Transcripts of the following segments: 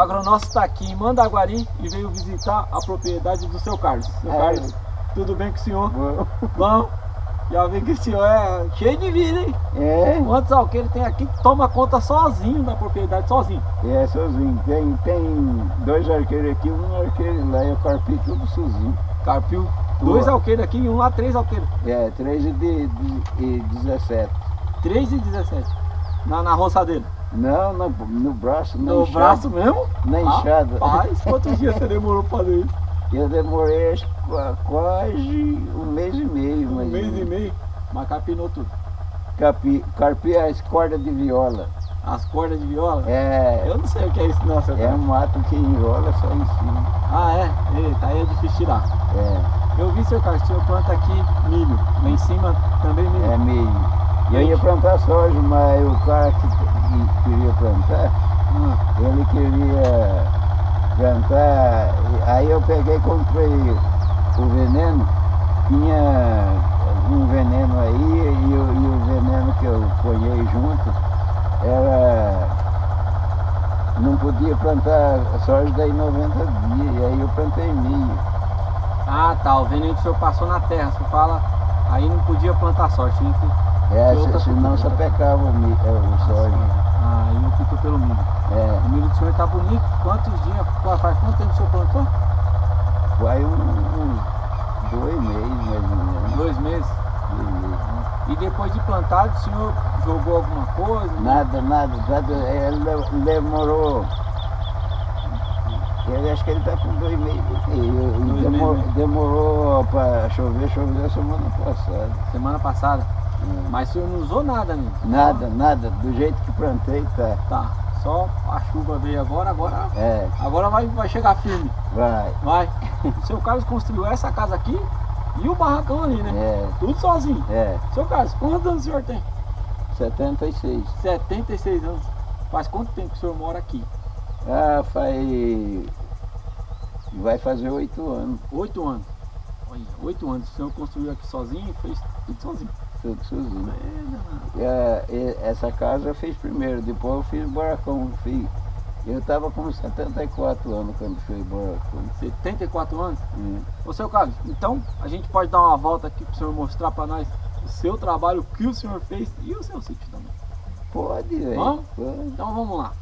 agronômico está aqui em Mandaguari e veio visitar a propriedade do seu Carlos. Seu Carlos, tudo bem com o senhor? Bom. Já vi que o senhor é cheio de vida, hein? É. Quantos alqueiros tem aqui que toma conta sozinho da propriedade, sozinho? É, sozinho. Tem 2 arqueiros aqui, 1 arqueiro lá, eu carpi tudo sozinho. Carpiu 2 alqueiros aqui e 1 lá, 3 alqueiros. É, 3 e 17. 3 e 17. Na roçadeira? Não, no braço, na No enxada. braço mesmo? Na enxada. Rapaz, quantos dias você demorou pra fazer isso? Eu demorei acho, quase 1 mês e meio. Um mês e meio? Mas capinou tudo. Carpi as cordas de viola. As cordas de viola? É. Eu não sei o que é isso não, seu É um mato que enrola só em cima. Ah, é? Eita, aí é difícil tirar. É. Eu vi, seu Carlos, o senhor planta aqui milho. Lá em cima também milho. É milho. Eu ia plantar soja, mas o cara que queria plantar, ele queria plantar. Aí eu peguei e comprei o veneno. Tinha um veneno aí e o veneno que eu ponhei junto era... Não podia plantar soja daí 90 dias, e aí eu plantei milho. Ah, tá, o veneno que o senhor passou na terra, você fala, aí não podia plantar soja, tinha que... Senão só pecava o soja. Ah, aí não fica pelo milho. É. O milho do senhor tá bonito, quantos dias, faz quanto tempo o senhor plantou? Vai uns 2 meses, mais ou menos. 2 meses? E depois de plantado, o senhor jogou alguma coisa? Nada. Ele demorou. Eu acho que ele está com 2 meses. Demorou para chover semana passada. Semana passada? Mas o senhor não usou nada, né? Nada. Do jeito que plantei, tá. Tá. Só a chuva veio agora É. Agora vai chegar firme. Vai. O seu Carlos construiu essa casa aqui e o barracão ali, né? É. Tudo sozinho. É. Seu Carlos, quantos anos o senhor tem? 76. 76 anos. Faz quanto tempo que o senhor mora aqui? Vai fazer 8 anos. 8 anos. Olha, 8 anos. O senhor construiu aqui sozinho e fez tudo sozinho. Tudo sozinho. Essa casa eu fiz primeiro, depois eu fiz o barracão. Eu estava com 74 anos quando fiz o barracão. 74 anos? Ô seu Carlos, então a gente pode dar uma volta aqui para o senhor mostrar para nós o seu trabalho, o que o senhor fez e o seu sítio também. Pode, velho. Vamos? Então vamos lá.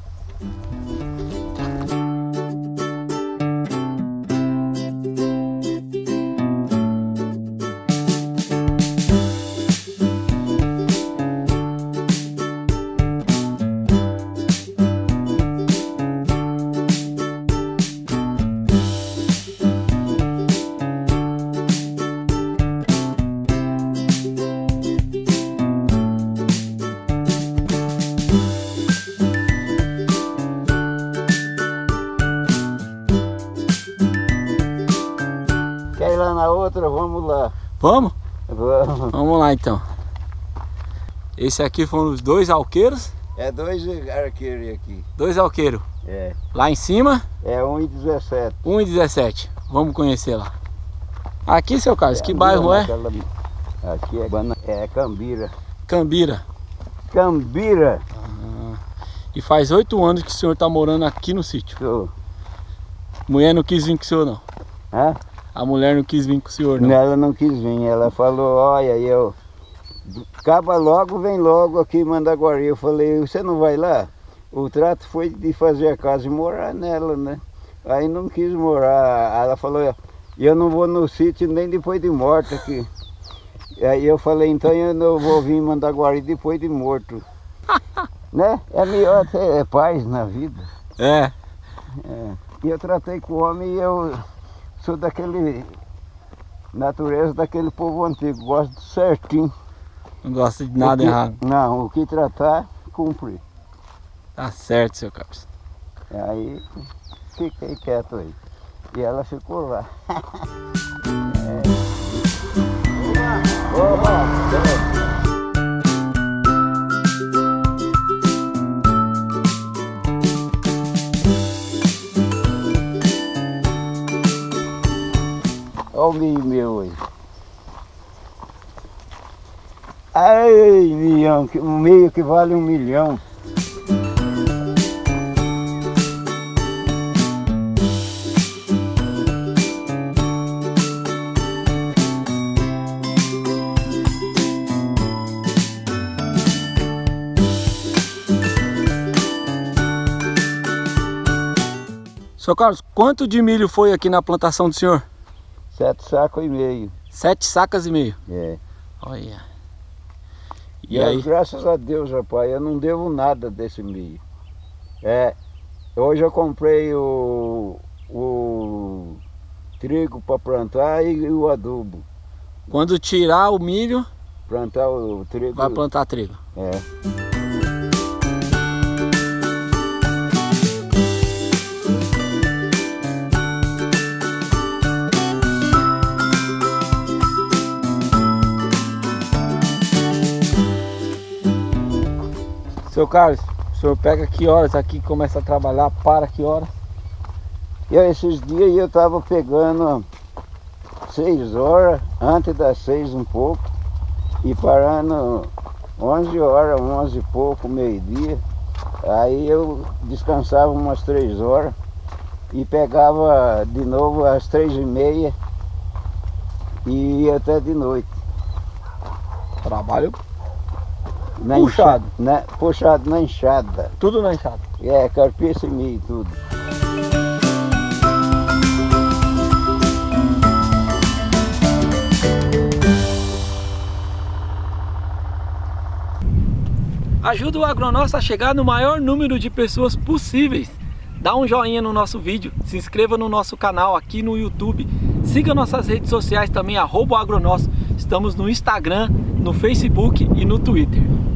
Quer ir lá na outra? Vamos lá. Vamos? Vamos. Vamos lá então. Esse aqui foram os 2 alqueiros. É 2 arqueiros aqui. 2 alqueiros. É. Lá em cima? É 1 e 17. 1 e 17. Vamos conhecer lá. Aqui, seu Carlos, que bairro é? Aqui é Cambira. Cambira. Cambira. E faz 8 anos que o senhor está morando aqui no sítio. Tô. Mulher não quis vir com o senhor não. Hã? A mulher não quis vir com o senhor não. Ela não quis vir, ela falou, olha, acaba logo, vem logo aqui em Mandaguari. Eu falei, você não vai lá? O trato foi de fazer a casa e morar nela, né? Aí não quis morar. Ela falou, eu não vou no sítio nem depois de morto aqui. Aí eu falei, então eu não vou vir em Mandaguari depois de morto. Né? É melhor ter paz na vida. É. E eu tratei com o homem e eu sou daquele... natureza daquele povo antigo, gosto certinho. Não gosta de nada errado. Não, o que tratar, cumpre. Tá certo, seu Carlos. Aí fiquei quieto aí. E ela ficou lá. Oba! Olha o milho meu aí. Ai, um meio que vale 1 milhão. Seu Carlos, quanto de milho foi aqui na plantação do senhor? 7 sacos e meio. 7 sacas e meio? É. Olha. E aí? Graças a Deus, rapaz, eu não devo nada desse milho. Hoje eu comprei o trigo para plantar e o adubo. Quando tirar o milho, plantar o trigo. vai plantar trigo. É. Seu Carlos, o senhor pega que horas aqui, começa a trabalhar, para que horas? Esses dias eu estava pegando 6 horas, antes das 6 um pouco, e parando 11 horas, 11 e pouco, meio-dia. Aí eu descansava umas 3 horas e pegava de novo às 3h30 e ia até de noite. Trabalho na puxado. Puxado na enxada. Tudo na enxada? Carpiça e milho, tudo. Ajuda o Agronosso a chegar no maior número de pessoas possíveis. Dá um joinha no nosso vídeo, se inscreva no nosso canal aqui no YouTube. Siga nossas redes sociais também, @agronosso. Estamos no Instagram, no Facebook e no Twitter.